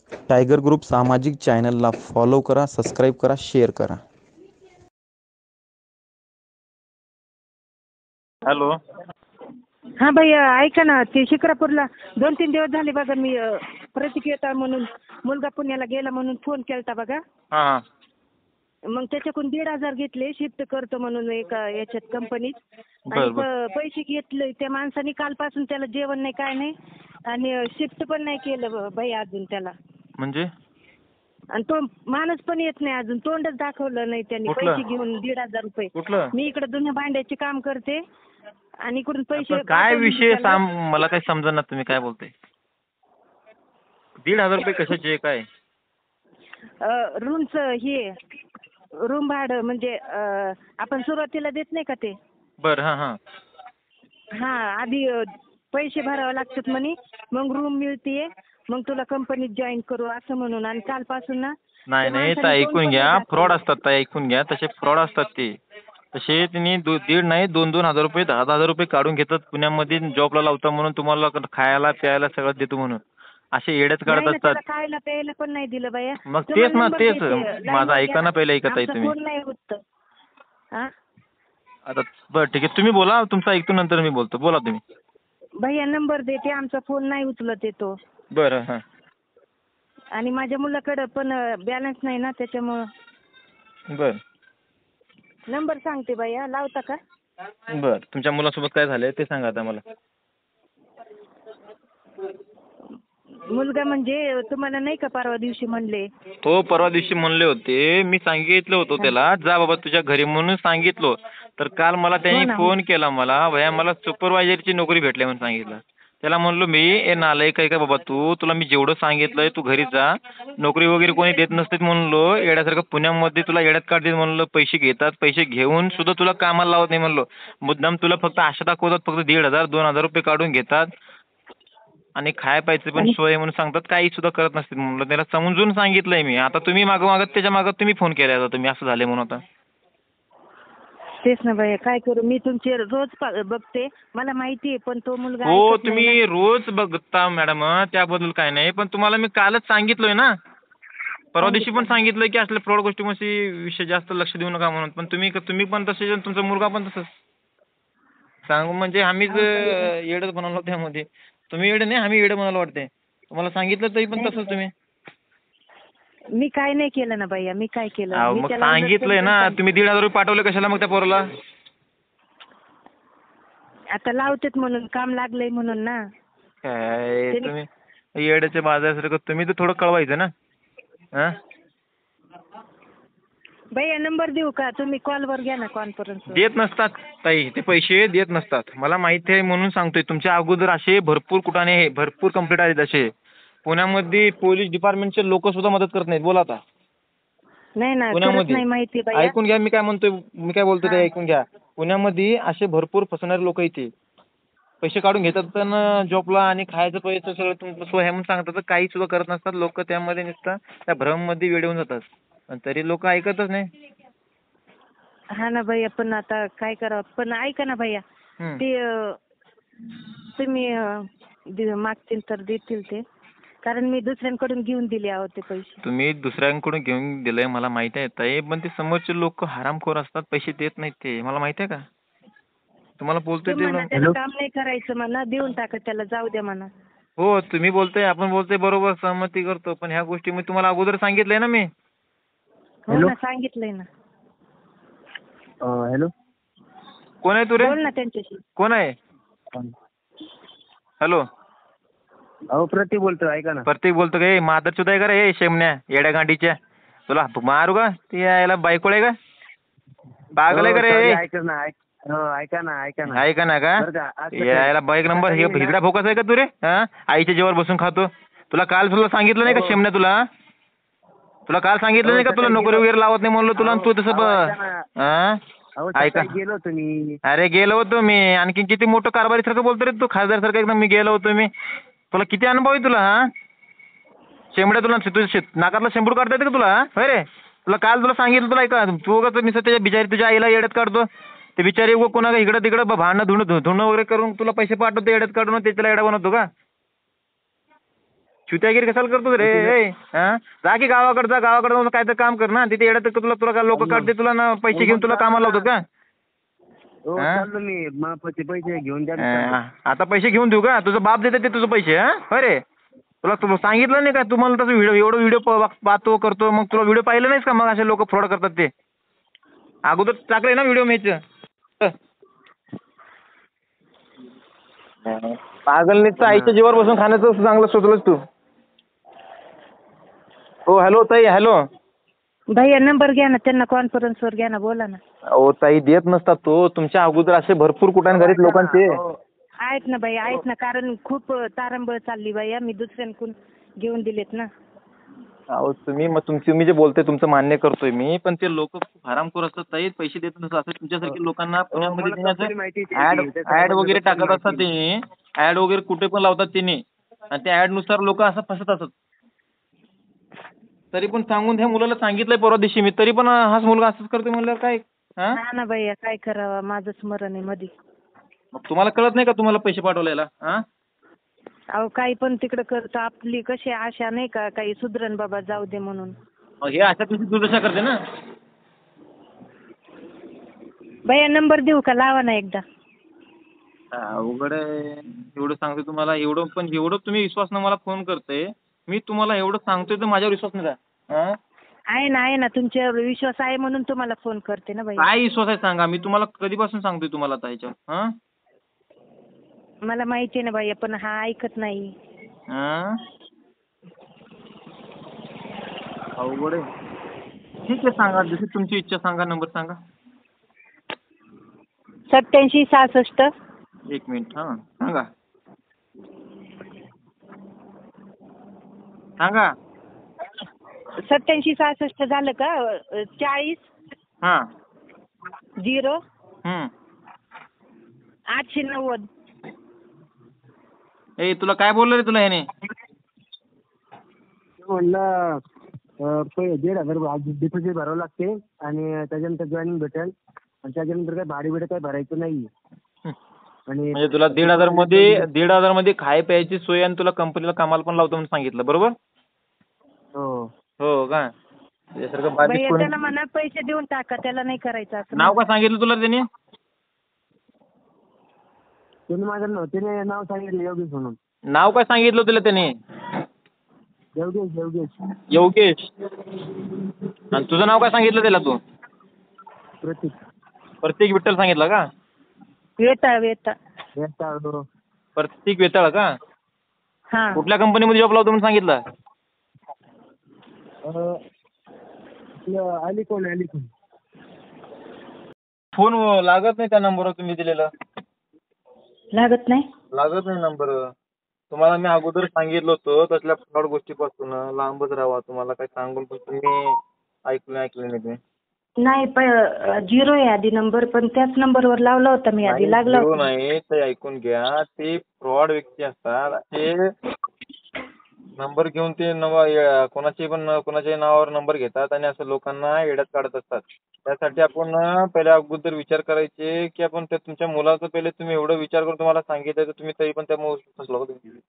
Tiger group सामाजिक चॅनलला follow करा, सबस्क्राईब करा, शेअर करा. हॅलो. हा भैया ऐका ना, ते शिक्रापूरला 2-3 दिवस झाले बघा. मी प्रतिक्रिया म्हणून मुलगा पुण्याला गेला म्हणून फोन केलता बघा. हां. मग त्याच्याकडून 1,500 घेतले शिफ्ट करतो म्हणून एका याच्यात कंपनीत. आणि पैसे घेतले त्या माणसाने. कालपासून त्याला जेवण नाही काय नाही आणि शिफ्ट पण नाही केलं भैया अजून त्याला. म्हणजे आणि तो माणूस पण येत नाही अजून, तोंडच दाखवलं नाही त्यांनी. पैसे घेऊन 1,500 रुपये. कुठलं? मी इकडे जुन्या भांड्याचे काम करते आणि इकडून पैसे. काय विषय मला काही समजेना तुम्ही काय बोलताय. 1,500 रुपये कशाचे काय? रूमचं हे रूम भाडं म्हणजे आपण सुरुवातीला देत नाही का ते. बरं. हां हां. हा आधी पैसे भरावे लागतात म्हणे, मग रूम मिळते, मग तुला कंपनीत जॉईन करू असं म्हणून. आणि कालपासून ना. नाही तर ऐकून घ्या, फ्रॉड असतात. ऐकून घ्या, तसे फ्रॉड असतात ते. तसे त्यांनी 1,500 नाही 2,000 रुपये 10,000 रुपये काढून घेतात पुण्यामध्ये जॉबला लावता म्हणून, तुम्हाला खायला प्यायला सगळं देतो म्हणून. असे येड्यात काढत असतात. खायला प्यायला पण नाही दिलं बाया. मग तेच माझं ऐका ना पहिलं. ऐकत आहे तुम्ही आता. बरं ठीक आहे, तुम्ही बोला, तुमचं ऐकतो नंतर मी बोलतो. बोला तुम्ही. भैया नंबर देते, आमचा फोन नाही उचलत येतो. बरं. हां. आणि माझ्या मुलाकडं पण बॅलन्स नाही ना त्याच्यामुळं. बरं. नंबर सांगते भैया, लावता का? बरं. तुमच्या मुलासोबत काय झालंय ते सांगा आता मला. मुलगा म्हणजे तुम्हाला नाही का परवा दिवशी म्हणले. तो परवा दिवशी म्हणले होते, मी सांगितलं होतं त्याला जा बाबा तुझ्या घरी म्हणून सांगितलं. तर काल मला त्यांनी फोन केला मला, भैया मला सुपरवायझरची नोकरी भेटली म्हणून सांगितलं. त्याला म्हणलो मी, ए नालायक आहे का बाबा तुला मी जेवढं सांगितलंय तू घरी जा, नोकरी वगैरे कोणी देत नसते म्हणलो. येड्यासारखं पुण्यामध्ये तुला येड्यात काढतील म्हणलं. पैसे घेतात, पैसे घेऊन सुद्धा तुला कामाला लावत नाही म्हणलो. मुद्दाम तुला फक्त आशा दाखवतात, फक्त 1,500 2,000 रुपये काढून घेतात आणि खाय प्यायचं पण सोय म्हणून सांगतात, काही सुद्धा करत नसतील म्हणलं. त्याला समजून सांगितलंय मी. आता तुम्ही मागत त्याच्या मागत तुम्ही फोन केला होता, तुम्ही असं झाले म्हणून. आता तेच ना भैया, काय करू मी. तुमचे रोज बघते, मला माहिती आहे, पण तो मुलगा. हो तुम्ही रोज बघता मॅडम, त्याबद्दल काय नाही. पण तुम्हाला मी कालच सांगितलंय ना, परवा दिवशी पण सांगितलंय की असल्या फ्रॉड गोष्टीमध्ये विषय जास्त लक्ष देऊ नका म्हणून. पण तुम्ही पण तसे, तुमचा मुलगा पण तसंच सांगू म्हणजे आम्हीच येडच बनवलो त्यामध्ये. तुम्ही येडे नाही, आम्ही येडे बनायला वाटते. तुम्हाला सांगितलं तरी पण तसंच तुम्ही. मी काय नाही केलं ना भैया, मी काय केलं. मग सांगितलंय ना तुम्ही. 1,500 रुपये पाठवले कशाला मग त्या पोराला? आता लावतेत म्हणून, काम लागलंय म्हणून ना. काय तुम्ही येड्याच्या बाजारासारखं. तुम्ही तर थोडं कळवायचं ना. हां भैया नंबर देऊ का? तुम्ही कॉलवर घ्या ना कॉन्फरन्स. देत नसतात ताई, ते पैसे देत नसतात. मला माहिती आहे म्हणून सांगतोय. तुमच्या अगोदर असे भरपूर कुठाने भरपूर कंप्लेंट आहेत असे. पुण्यामध्ये पोलीस डिपार्टमेंटचे लोक सुद्धा मदत करत नाहीत. बोला आता. नाही ना, पुण्यामध्ये माहिती भैया. ऐकून घ्या मी काय म्हणतोय, मी काय बोलतोय ते ऐकून घ्या. पुण्यामध्ये असे भरपूर फसवणारे लोक येते. पैसे काढून घेतात पण जॉबला आणि खायचं पैसे सगळं तुमचं सोय म्हणून सांगतात, तर काही सुद्धा करत नसतात लोक. त्यामध्ये नुसतं त्या भ्रममध्ये वेळ येऊन जातात. आणि तरी लोक ऐकतच नाही. हा ना भैया, पण आता काय करावं. पण ऐका ना भैया, ते तुम्ही मागतील तर देतील ते, कारण मी दुसऱ्यांकडून घेऊन दिले आहोत ते पैसे. तुम्ही दुसऱ्यांकडून घेऊन दिलंय मला माहिती आहे, पण ते समोरचे लोक हरामखोर असतात, पैसे देत नाहीत ते मला माहिती आहे का. तुम्हाला बोलतोय ते काम नाही करायचं म्हणा, देऊन टाका त्याला, जाऊ द्या म्हणा. हो तुम्ही बोलतोय, आपण बोलतोय बरोबर, सहमती करतो. पण ह्या गोष्टी मी तुम्हाला अगोदर सांगितलंय ना मी. हो ना, सांगितलंय ना. हॅलो. कोण आहे तू रे? बोल ना त्यांच्याशी. कोण आहे? हॅलो. अहो प्रतीक बोलतोय, ऐका ना. प्रतीक बोलतो काय? मादर चुदा आहे का रे शेमण्या येड्या गांडीच्या? तुला मारू का? ती यायला बायकोळ आहे का? पागल आहे का रे? ऐका ना, ऐका ना. ऐका ना का? यायला बाईक नंबर हिजडा फोकस आहे का तू रे? आईच्या जेवर बसून खातो. तुला काल सांगितलं नाही का शेमण्या? तुला काल सांगितलं नाही का तुला नोकरी वगैरे लावत नाही म्हणलं तुला? तू तसं ऐका. गेलो तुम्ही. अरे गेलो होतो मी. आणखी किती मोठं कारभारी सारखं बोलतो रे तू, खासदार सारखं एकदम. मी गेलो होतो मी. तुला किती अनुभव आहे तुला? शेंबड्या, तुला तुझ्या नाकातला शेंबूड काढता येते का तुला? होय रे. तुला सांगितलं तुला ऐका. तू कसं मी त्याच्या बिचारी तुझ्या आईला येड्यात काढतो. ते बिचारी कोणा इकडं तिकडं भांडणं धुणं वगैरे करून तुला पैसे पाठवतो येड्यात काढून, त्याला येडा बनवतो का? चुत्यागिरी कशाला करतो रे? हा, जा की गावाकडे जा, गावाकडे जाऊन काय तर काम कर ना. तिथे येड्यात तुला तुला लोक काढते तुला ना, पैसे घेऊन तुला कामाला लावतात का? हो चाललो मी, मापाचे पैसे घेऊन द्या. आता पैसे घेऊन देऊ का? तुझं बाप देते ते तुझं पैसे? हा, अरे तुला सांगितलं नाही का तुम्हाला तसं एवढं व्हिडिओ पाहतो करतो, मग तुला व्हिडिओ पाहिलं नाहीस का? मग असे लोक फ्रॉड करतात ते अगोदर टाकले ना व्हिडिओ मीच. पागलनीचं आईच्या जीवावर बसून खाण्याचं चांगलं शोधलंस तू. हो हॅलो ताई. हॅलो भैया नंबर घ्या ना, त्यांना कॉन्फरन्सवर घ्या ना, बोला ना. ओ ताई देत नसतात तो. तुमच्या अगोदर असे भरपूर कुठे घरीत लोकांचे आहेत ना बाई, आहेत ना, कारण खूप तारंबळ चालली भैया, मी दुसऱ्यांकडून घेऊन दिलेत ना. अहो तुम्ही जे बोलते तुमचं मान्य करतोय मी, पण ते लोक खूप हरामखोर असतात ताई, पैसे देत नसतात. असं तुमच्यासारख्या लोकांना पुण्यामध्ये ऍड वगैरे टाकत असतात ते, ऍड वगैरे कुठे पण लावतात त्यांनी, आणि त्या ऍड नुसार लोक असं फसत असतात. तरी पण सांगून त्या मुलाला सांगितलंय परवा दिवशी मी, तरी पण हाच मुलगा असंच करतोय म्हणल्यावर काय? हा ना भैया, काय करावं, माझं स्मरण आहे मध्ये. मग तुम्हाला कळत नाही का तुम्हाला पैसे पाठवलेला? हा, अहो काही पण तिकडं करतो, आपली कशी आशा नाही का काही सुधरण बाबा, जाऊ दे म्हणून. हे अशा तुमची दुर्दशा करते ना. भैया नंबर देऊ का? लावा ना एकदा. अवघड आहे. एवढं सांगतोय तुम्हाला, एवढं तुम्ही विश्वासनं मला फोन करते, मी तुम्हाला एवढं सांगतोय तर माझ्यावर विश्वास नाही का? आहे ना तुमच्यावर विश्वास आहे म्हणून तुम्हाला फोन करते ना भैया. काय विश्वास आहे सांगा? मी तुम्हाला कधीपासून सांगतोय तुम्हाला आता ह्याच्यावर? मला माहिती आहे ना भैया, पण हा ऐकत नाही. अवघड आहे. ठीक आहे, सांगा जशी तुमची इच्छा, सांगा नंबर सांगा. 8766. एक मिनिट. हा सांगा सांगा. 8766 झालं का? 40 हा 0 890. ए तुला काय बोललो रे तुला ह्याने? म्हणलं 1,500 डिपॉझिट भरावं लागते आणि त्याच्यानंतर जॉईनिंग भेटेल, आणि त्याच्यानंतर काय भाडे काय भरायचं नाही. आणि म्हणजे तुला 1,500 मध्ये खाय प्यायची सोय आणि तुला कंपनीला कामाला पण लावतो म्हणून सांगितलं, बरोबर? हो का? त्यासारखं भैया त्याला म्हणा पैसे देऊन टाका, त्याला नाही करायचं असं. नाव का सांगितलं तुला त्याने? त्याने नाव सांगितलं योगेश म्हणून. नाव काय सांगितलं तुला त्याने? योगेश. आणि तुझं नाव काय सांगितलं त्याला तू? प्रतीक विठ्ठल सांगितलं का? वेताळ. प्रतीक वेताळ का? हा. कुठल्या कंपनीमध्ये जॉब लावतो म्हणून सांगितलं? अलीकोण. फोन लागत नाही त्या नंबरवर तुम्ही दिलेलं. लागत नाही नंबर. तुम्हाला मी अगोदर सांगितलं होतं तसल्या फ्रॉड गोष्टीपासून लांबच राहावा. तुम्हाला काय सांगून पण तुम्ही ऐकलं नाही ते. नाही 0 आहे आधी नंबर, पण त्याच नंबरवर लावला होता मी आधी. लागला होता नाही ते ऐकून घ्या. ते फ्रॉड व्यक्ती असतात, ते नंबर घेऊन ते कोणाच्याही नावावर नंबर घेतात आणि असं लोकांना येड्यात काढत असतात. त्यासाठी आपण पहिले अगोदर विचार करायचे की आपण त्या तुमच्या मुलाचं पहिले तुम्ही एवढं विचार करून तुम्हाला सांगितलं तर तुम्ही तरी पण त्या फसलो.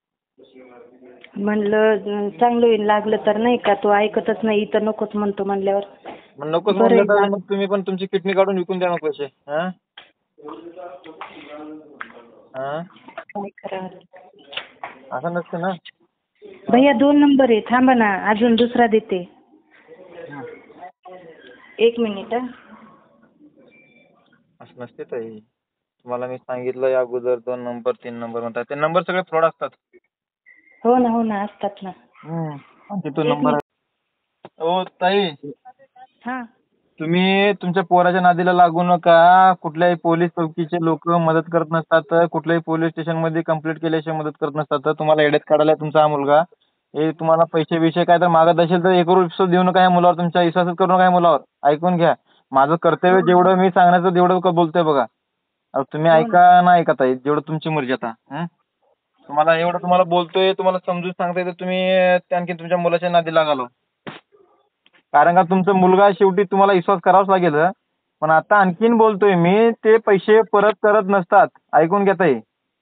म्हणलं चांगलं होईल, लागलं तर नाही का. तो ऐकतच नाही, इथं नकोच म्हणतो म्हणल्यावर. मग नकोच म्हणलं तर मग तुम्ही पण तुमची किडनी काढून विकून द्या मग पैसे. काय करावं असं नसतं ना भैया. 2 नंबर आहे, थांबा ना, अजून दुसरा देते. 1 मिनिट. असं नसते ताई. तुम्हाला मी सांगितलं या अगोदर 2 नंबर 3 नंबर म्हणतात. ते नंबर सगळे फ्रॉड असतात. हो ना असतात ना. तिथून नंबर. हो ताई, हा. तुम्ही तुमच्या पोराच्या नादीला लागू नका. कुठल्याही पोलीस चौकीचे लोक मदत करत नसतात, कुठल्याही पोलीस स्टेशनमध्ये कंप्लेंट केल्याशिवाय मदत करत नसतात. तुम्हाला येड्यात काढायला तुमचा हा मुलगा. हे तुम्हाला पैसे काय तर मागत असेल तर 1 रुपया देऊ नका या मुलावर. तुमच्या विश्वासात करू नका या मुलावर. ऐकून घ्या. माझं कर्तव्य जेवढं मी सांगण्याचं तेवढं बोलतोय बघा. तुम्ही ऐका ना ऐका ताई, जेवढं तुमची मर्जी आता. तुम्हाला बोलतोय, तुम्हाला समजून सांगताय तर तुम्ही आणखी तुमच्या मुलाच्या नादी लागालो. कारण का तुमचा मुलगा शेवटी तुम्हाला विश्वास करावाच लागेल. पण आता आणखीन बोलतोय मी, ते पैसे परत करत नसतात. ऐकून घ्या ताई.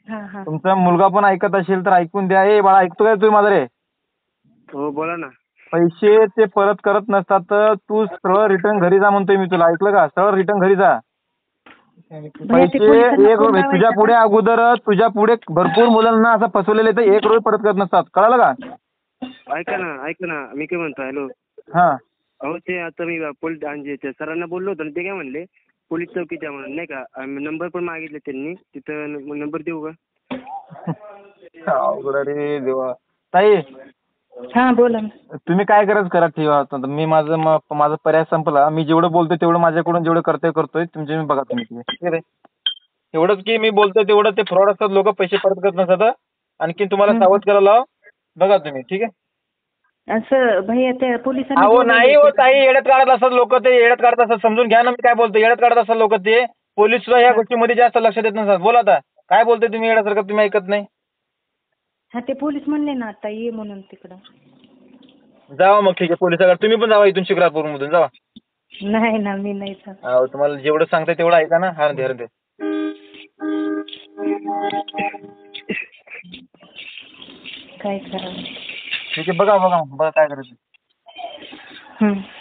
हा हा. तुमचा मुलगा पण ऐकत असेल तर ऐकून द्या. ए बाळा, ऐकतो काय तुम्ही माझं रे? हो बोला ना. पैसे ते परत करत नसतात तर तू सरळ रिटर्न घरी जा म्हणतोय मी तुला, ऐकलं का? सरळ रिटर्न घरी जा. भैया ते पैसे पोलिसांना 1 फोन रुपये तुझ्या लावायचा पुढे का? अगोदर तुझ्या पुढे भरपूर मुलांना असं फसवलेलं तर 1 रुपये परत करत नसतात, कळालं का? ऐका ना मी काय म्हणतो, हॅलो. हा. अहो ते आता मी पोलीस त्या सरांना बोललो होतो ना, ते काय म्हणले पोलीस चौकीच्या म्हणून नाही का, नंबर पण मागितले त्यांनी, तिथं नंबर देऊ का? अवघड रे देवा. ताई, हा बोला ना. तुम्ही काय करायचं करा, ठेवा. आता मी माझा पर्याय संपला. मी जेवढं बोलतोय तेवढं माझ्याकडून जेवढं करतोय तुमचे मी बघा तुम्ही. ठीक आहे. एवढंच की मी बोलतोय तेवढं ते फ्रॉड असतात लोक, पैसे परत करत नसतात. आणखी तुम्हाला सावध करायला लाव, बघा तुम्ही. ठीक आहे. असं भैया त्या पोलिसांनी अहो बोलवलं नाही हो होतं. ताई, येड्यात काढत असतात लोक, ते येड्यात काढत असतात. समजून घ्या ना मी काय बोलतो. येड्यात काढत असतात लोक ते. पोलीस सुद्धा ह्या गोष्टीमध्ये जास्त लक्ष देत नसतात. बोला आता काय बोलतोय तुम्ही, येड्यासारखं तुम्ही ऐकत नाही. हा ते पोलीस म्हणले ना आता ये म्हणून तिकडं. जावा मग, ठीक आहे. पोलिसाकडे तुम्ही पण जावा इथून, शिक्रापूर मधून जावा. नाही ना मी नाही जात. अहो तुम्हाला जेवढं सांगताय तेवढं ऐका ना. हरदे. काय करावं. ठीक आहे, बघा काय करायचं.